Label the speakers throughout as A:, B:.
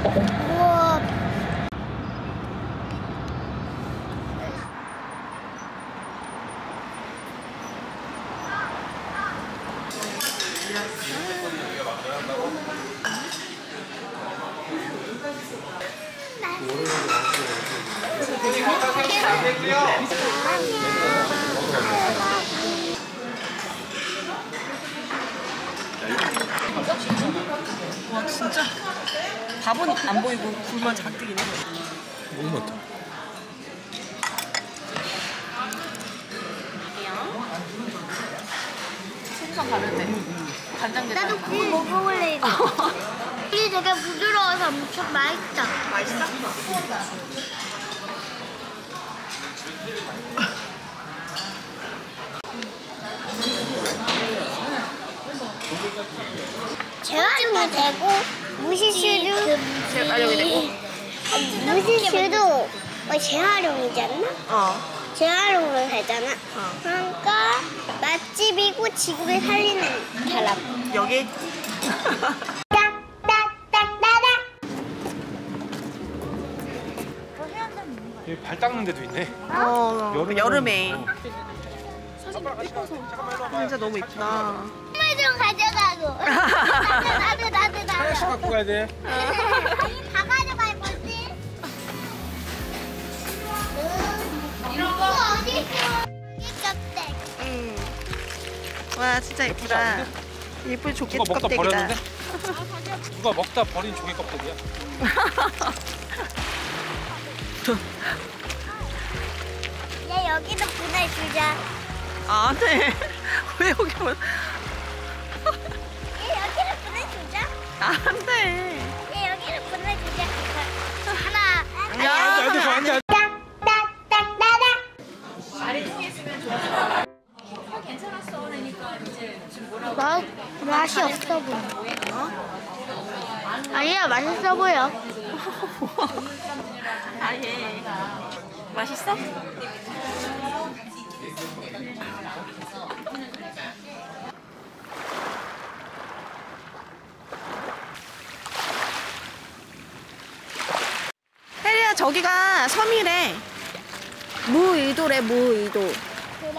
A: 우와.
B: 와 진짜 밥은 안 보이고 굴만 잔뜩이네.
C: 너무 많다.
B: 생선 가는데 간장게장.
A: 나도 그거 먹어볼래 이거. 이게 되게 부드러워서 엄청 맛있다.
B: 맛있어?
A: 재활용이 되고 무시슈도
B: 재활용이 되고?
A: 무시슈도 재활용이지 않나? 재활용을 하잖아. 그러니까 맛집이고 지구를 살리는 사람.
B: 여기?
C: 여기 발 닦는 데도 있네.
B: 여름에.
C: 사진 이뻐서.
B: 진짜 너무 이쁘다.
A: 선물 좀 가져가고. 나도.
C: 하나씩 갖고 가야 돼.
A: 아니 다 가져갈 거지? 이런 거 어디 있어? 이 껍데기.
B: 와 진짜 이쁘다. 예쁜 조개
C: 누가 먹다
B: 껍데기다.
C: 버렸는데? 누가 먹다 버린 조개 껍데기야.
A: 얘 여기도 보내주자.
B: 아 네. 왜 여기만?
A: 얘 여기를 보내주자.
B: 안 돼.
A: 얘 여기를 보내주자. 하나.
C: 안 돼.
A: 맛이 없어 보여. 아니야, 맛있어 보여.
B: 아예. 맛있어? 혜리야 저기가 섬이래. 무의도래 무의도.
A: 그래?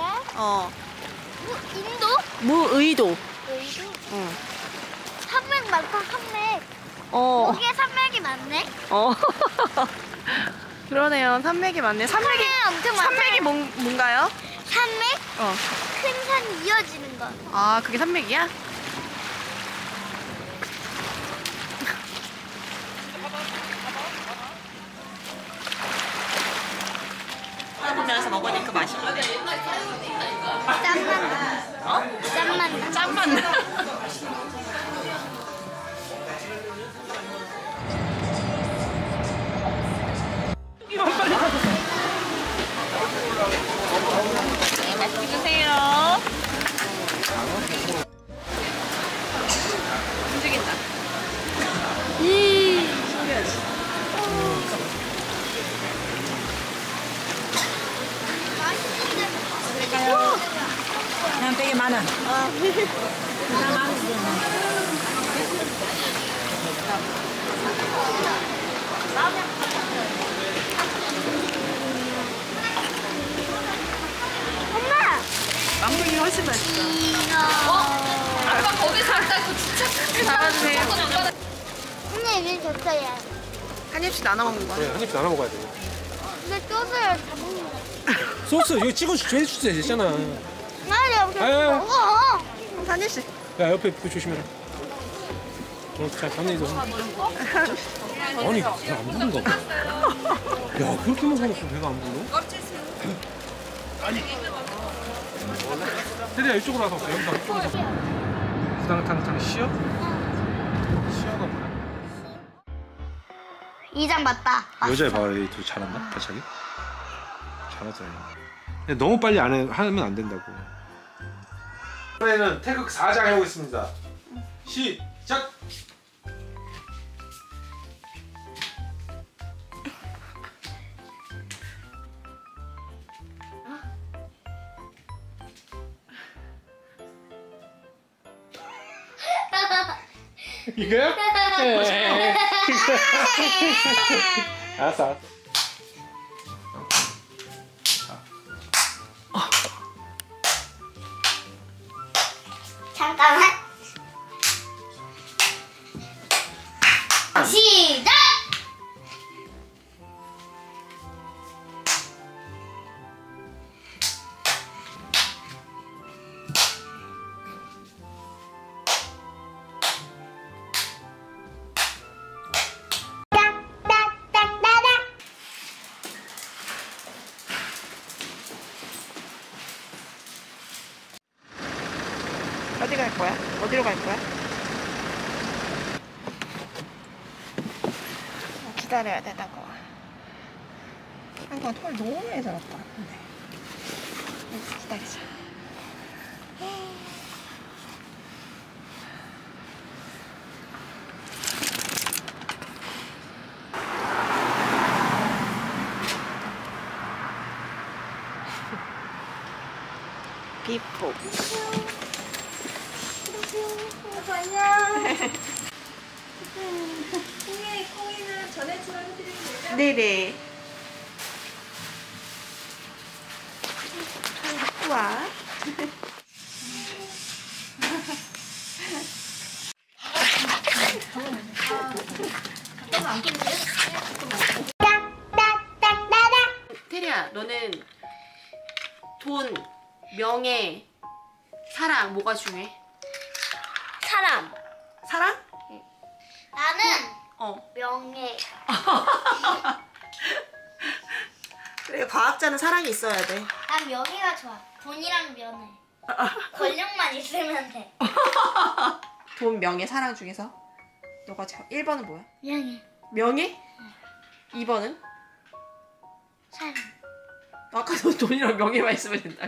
A: 인도?
B: 무의도.
A: 여기도?
B: 응.
A: 산맥 많다, 산맥. 여기에 산맥이 많네.
B: 그러네요. 산맥이 많네. 산맥이
A: 엄청 많아.
B: 산맥이 뭔가요?
A: 산맥? 큰 산이 이어지는 거.
B: 아 그게 산맥이야? 한국면에서 먹으니까 맛이
A: 짠만 나. 짠만 나.
B: 짠만 나. 네, 맛있게 드세요. 움직인다. 신기하지?
D: 그냥 되게 많아.
A: 엄마!
B: 망둥이 훨씬 맛있어.
E: 아까 거기서 왔다고 진짜
B: 잡아주세요.
A: 언니, 이게 좋어요.
B: 한 입씩 나눠 먹는 거야.
C: 그래, 한 입씩 나눠 먹어야 돼.
A: 근데 소스를 다 먹는 거.
C: 소스 이거 해줄 수 있잖아.
A: 아니, 여기
C: 아유.
A: 먹어.
B: 한 입씩.
C: 야 옆에 그 조심해라. 자 장난이도. 아니 배가 안 부른가 봐. 야 그렇게 먹어놓고 배가 안 불러? 테리야 이쪽으로 와서 여기다 이쪽으로 와서. 부당탕탕 시어? 시어가 뭐야?
A: 이장 맞다.
C: 여자애 봐, 얘도 잘한다, 발차기. 잘하더라. 근데 너무 빨리 하면 안 된다고. 이번에는 태극 4장 해보겠습니다. 시작! 이거야? 알았어 알았어.
A: 잠깐만. 시작.
B: 어디 갈 거야? 어디로 갈 거야? 기다려야 되다고. 한번 털 너무 많이 잡았다. 네. 기다리자. 비포.
E: 콩이는 전에처럼 해드리면 되죠?
B: 네네. 잘 갖고 와. 테리야, 너는 돈, 명예, 사랑 뭐가 중요해?
A: 사람.
B: 사랑?
A: 나는
B: 어.
A: 명예.
B: 그래, 과학자는 사랑이 있어야 돼.
A: 난 명예가 좋아. 돈이랑 명예. 권력만 있으면 돼.
B: 돈, 명예, 사랑 중에서 너가 1번은 뭐야?
A: 명예.
B: 명예? 2번은?
A: 사람.
B: 아까 너 돈이랑 명예만 있으면 된다.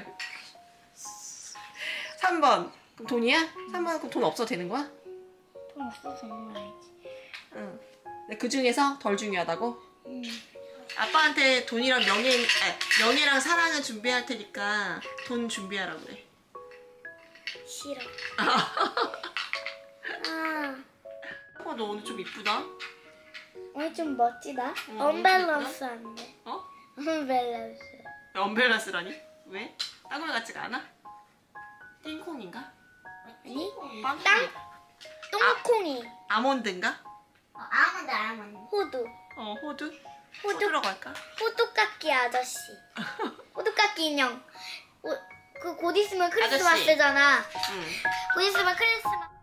B: 3번. 그럼 돈이야? 3번은 그럼 돈 없어도 되는 거야?
A: 돈 없어서 되는 거 알지.
B: 응. 근데 그 중에서 덜 중요하다고?
A: 응.
B: 아빠한테 돈이랑 명예랑 사랑을 준비할 테니까 돈 준비하라고 그래.
A: 싫어. 아,
B: 너 오늘 좀 이쁘다.
A: 오늘 좀 멋지다.
B: 응,
A: 언밸런스한데.
B: 어?
A: 언밸런스.
B: 언밸런스라니? 왜? 땅콩이 같지가 않아? 띵콩인가?
A: 아니?
B: 빵콩이.
A: 똥콩이.
B: 아몬드인가?
A: 아몬드. 호두.
B: 호두?
A: 호두.
B: 호두라고 할까?
A: 호두깎이 아저씨. 호두깎이 인형. 그 곧 있으면
B: 아저씨.
A: 크리스마스잖아.
B: 응.
A: 곧 있으면 크리스마스.